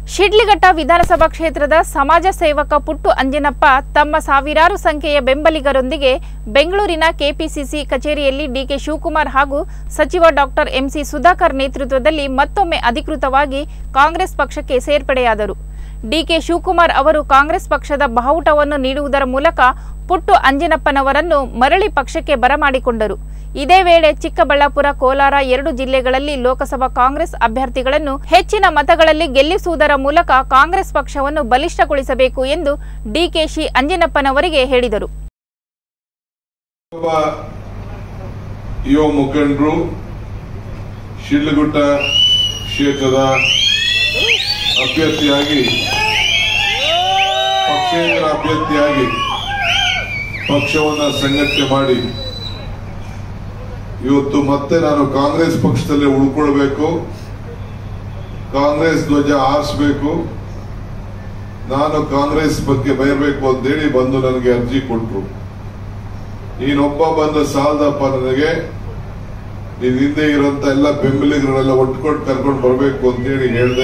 ಶಿಡ್ಲಘಟ್ಟ ವಿಧಾನಸಭಾ ಕ್ಷೇತ್ರದ ಸಮಾಜ ಸೇವಕ ಪುಟ್ಟು ಅಂಜನಪ್ಪ ತಮ್ಮ ಸಾವಿರಾರು ಸಂಖ್ಯೆಯ ಬೆಂಬಲಿಗರೊಂದಿಗೆ ಬೆಂಗಳೂರಿನ ಕೆಪಿಸಿಸಿ ಕಚೇರಿಯಲ್ಲಿ ಡಿಕೆ ಶಿವಕುಮಾರ್ ಹಾಗೂ ಸಚಿವ ಡಾಕ್ಟರ್ ಎಂಸಿ ಸುಧಾಕರ್ ನೇತೃತ್ವದಲ್ಲಿ ಮತ್ತೊಮ್ಮೆ ಅಧಿಕೃತವಾಗಿ ಕಾಂಗ್ರೆಸ್ ಪಕ್ಷಕ್ಕೆ ಸೇರ್ಪಡೆಯಾದರು. ಡಿಕೆ ಶಿವಕುಮಾರ್ ಅವರು ಕಾಂಗ್ರೆಸ್ ಪಕ್ಷದ ಬಾವುಟವನ್ನು ನೀಡುವುದರ ಮೂಲಕ ಪುಟ್ಟು ಅಂಜನಪ್ಪನವರನ್ನು ಮರಳಿ ಪಕ್ಷಕ್ಕೆ ಬರಮಾಡಿಕೊಂಡರು. ಇದೇ ವೇಳೆ ಚಿಕ್ಕಬಳ್ಳಾಪುರ, ಕೋಲಾರ ಎರಡು ಜಿಲ್ಲೆಗಳಲ್ಲಿ ಲೋಕಸಭಾ ಕಾಂಗ್ರೆಸ್ ಅಭ್ಯರ್ಥಿಗಳನ್ನು ಹೆಚ್ಚಿನ ಮತಗಳಲ್ಲಿ ಗೆಲ್ಲಿಸುವುದರ ಮೂಲಕ ಕಾಂಗ್ರೆಸ್ ಪಕ್ಷವನ್ನು ಬಲಿಷ್ಠಗೊಳಿಸಬೇಕು ಎಂದು ಡಿಕೆಶಿ ಅಂಜನಪ್ಪನವರಿಗೆ ಹೇಳಿದರು. ಯುವ ಮುಖಂಡರು ಶಿಡ್ಲಘಟ್ಟ ಕ್ಷೇತ್ರದ ಅಭ್ಯರ್ಥಿಯಾಗಿ ಪಕ್ಷೇತರ ಅಭ್ಯರ್ಥಿಯಾಗಿ ಪಕ್ಷವನ್ನು ಸಂಘಟನೆ ಮಾಡಿ ಇವತ್ತು ಮತ್ತೆ ನಾನು ಕಾಂಗ್ರೆಸ್ ಪಕ್ಷದಲ್ಲಿ ಉಳ್ಕೊಳ್ಬೇಕು, ಕಾಂಗ್ರೆಸ್ ಧ್ವಜ ಹಾರಿಸಬೇಕು, ನಾನು ಕಾಂಗ್ರೆಸ್ ಬಗ್ಗೆ ಬಯರಬೇಕು ಅಂತೇಳಿ ಬಂದು ನನಗೆ ಅರ್ಜಿ ಕೊಟ್ಟರು. ನೀನೊಬ್ಬ ಬಂದ ಸಾಲದಪ್ಪ, ನನಗೆ ನೀನ್ ಹಿಂದೆ ಇರೋಂತ ಎಲ್ಲ ಬೆಂಬಲಿಗರನ್ನೆಲ್ಲ ಒಟ್ಕೊಂಡು ಕರ್ಕೊಂಡು ಬರಬೇಕು ಅಂತೇಳಿ ಹೇಳಿದೆ.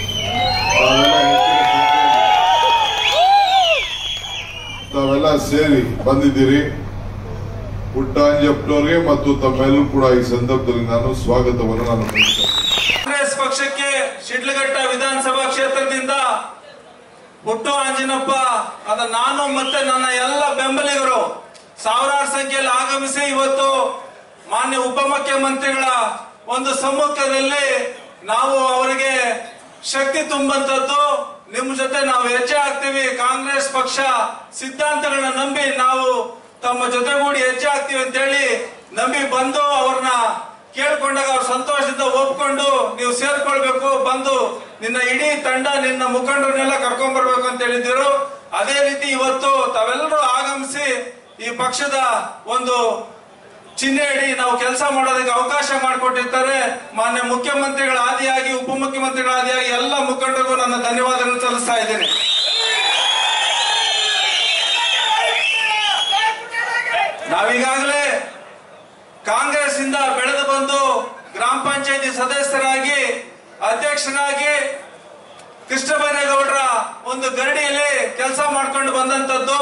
ತಾವೆಲ್ಲ ಸೇರಿ ಬಂದಿದ್ದೀರಿ. ಪುಟ್ಟಂಜಪ್ಪನವರಿಗೆ ಮತ್ತು ತಮ್ಮೆಲ್ಲರೂ ಕೂಡ ಈ ಸಂದರ್ಭದಲ್ಲಿ ನಾನು ಸ್ವಾಗತವನ್ನು ಕಾಂಗ್ರೆಸ್ ಪಕ್ಷಕ್ಕೆ ಶಿಡ್ಲಘಟ್ಟ ವಿಧಾನಸಭಾ ಕ್ಷೇತ್ರದಿಂದ ಪುಟ್ಟು ಅಂಜನಪ್ಪ ನಾನು ಮತ್ತೆ ನನ್ನ ಎಲ್ಲ ಬೆಂಬಲಿಗರು ಸಾವಿರಾರು ಸಂಖ್ಯೆಯಲ್ಲಿ ಆಗಮಿಸಿ ಇವತ್ತು ಮಾನ್ಯ ಉಪಮುಖ್ಯಮಂತ್ರಿಗಳ ಒಂದು ಸಮ್ಮುಖದಲ್ಲಿ ನಾವು ಅವರಿಗೆ ಶಕ್ತಿ ತುಂಬಂತದ್ದು. ನಿಮ್ಮ ಜೊತೆ ನಾವು ಹೆಜ್ಜೆ ಹಾಕ್ತೀವಿ, ಕಾಂಗ್ರೆಸ್ ಪಕ್ಷ ಸಿದ್ಧಾಂತಗಳನ್ನ ನಂಬಿ ನಾವು ತಮ್ಮ ಜೊತೆಗೂಡಿ ಹೆಜ್ಜೆ ಹಾಕ್ತೀವಿ ಅಂತ ಹೇಳಿ ನಂಬಿ ಬಂದು ಅವ್ರನ್ನ ಕೇಳ್ಕೊಂಡಾಗ ಅವ್ರ ಸಂತೋಷದಿಂದ ಒಪ್ಕೊಂಡು ನೀವು ಸೇರ್ಕೊಳ್ಬೇಕು, ಬಂದು ನಿನ್ನ ಇಡೀ ತಂಡ ನಿನ್ನ ಮುಖಂಡರನ್ನೆಲ್ಲ ಕರ್ಕೊಂಡ್ ಬರ್ಬೇಕು ಅಂತ ಹೇಳಿದ್ರು. ಅದೇ ರೀತಿ ಇವತ್ತು ತಾವೆಲ್ಲರೂ ಆಗಮಿಸಿ ಈ ಪಕ್ಷದ ಒಂದು ಚಿಹ್ನೆಯಡಿ ನಾವು ಕೆಲಸ ಮಾಡೋದಕ್ಕೆ ಅವಕಾಶ ಮಾಡಿಕೊಟ್ಟಿರ್ತಾರೆ. ಮಾನ್ಯ ಮುಖ್ಯಮಂತ್ರಿಗಳ ಆದಿಯಾಗಿ ಉಪಮುಖ್ಯಮಂತ್ರಿಗಳ ಆದಿಯಾಗಿ ಎಲ್ಲ ಮುಖಂಡರಿಗೂ ನನ್ನ ಧನ್ಯವಾದಗಳನ್ನು ಸಲ್ಲಿಸ್ತಾ ಇದ್ದೇನೆ. ನಾವೀಗಾಗಲೇ ಕಾಂಗ್ರೆಸ್ ಇಂದ ಬೆಳೆದು ಬಂದು ಗ್ರಾಮ ಪಂಚಾಯತಿ ಸದಸ್ಯರಾಗಿ ಅಧ್ಯಕ್ಷನಾಗಿ ಕೃಷ್ಣಬೈರೇಗೌಡರ ಒಂದು ಗರಡಿಯಲ್ಲಿ ಕೆಲಸ ಮಾಡ್ಕೊಂಡು ಬಂದಂತದ್ದು.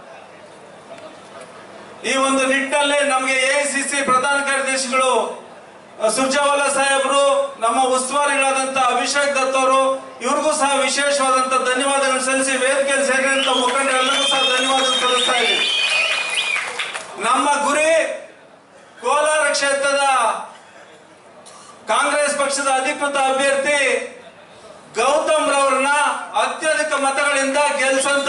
ಈ ಒಂದು ನಿಟ್ಟಿನಲ್ಲಿ ನಮಗೆ ಎಐಸಿಸಿ ಪ್ರಧಾನ ಕಾರ್ಯದರ್ಶಿಗಳು ಸುರ್ಜೇವಾಲಾ ಸಾಹೇಬರು, ನಮ್ಮ ಉಸ್ತುವಾರಿಗಳಾದಂತ ಅಭಿಷೇಕ್ ದತ್ ಅವರು, ಇವ್ರಿಗೂ ಸಹ ವಿಶೇಷವಾದಂತ ಧನ್ಯವಾದಗಳು ಸಲ್ಲಿಸಿ ವೇದಿಕೆಯಲ್ಲಿ ಸೇರಿದಂತ ಮುಖಂಡರೆಲ್ಲರಿಗೂ ಸಹ ಧನ್ಯವಾದ ಸಲ್ಲಿಸ್ತಾ ಇದ್ದೀವಿ. ನಮ್ಮ ಗುರಿ ಕೋಲಾರ ಕ್ಷೇತ್ರದ ಕಾಂಗ್ರೆಸ್ ಪಕ್ಷದ ಅಧಿಕೃತ ಅಭ್ಯರ್ಥಿ ಗೌತಮ್ ರವರನ್ನ ಅತ್ಯಧಿಕ ಮತಗಳಿಂದ ಗೆಲ್ಲಿಸೋದು